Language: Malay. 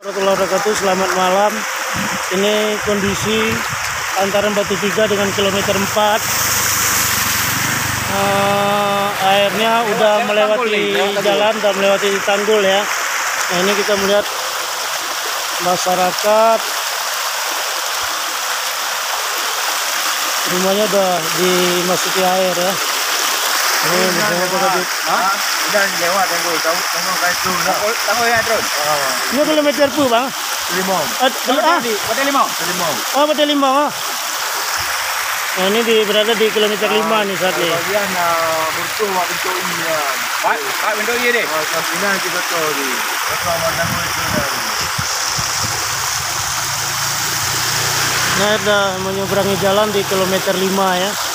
Warahmatullahi wabarakatuh. Selamat malam. Ini kondisi antara Batu Tiga dengan kilometer 4. Airnya udah melewati jalan dan melewati tanggul ya. Nah, ini kita melihat masyarakat rumahnya udah dimasuki air ya. Ini udah lewat tanggul kayak itu. Tanggul ya terus. Ini kilometer pu bang? 5. Betul 5. Oh betul 5. Nah ini berada di kilometer 5 nih saat ini. Bagian bentuk ini ya. Pak bentuk ini deh. Ini nanti betul di. Bersama tanggul itu. Nah udah menyeberangi jalan di kilometer 5 ya.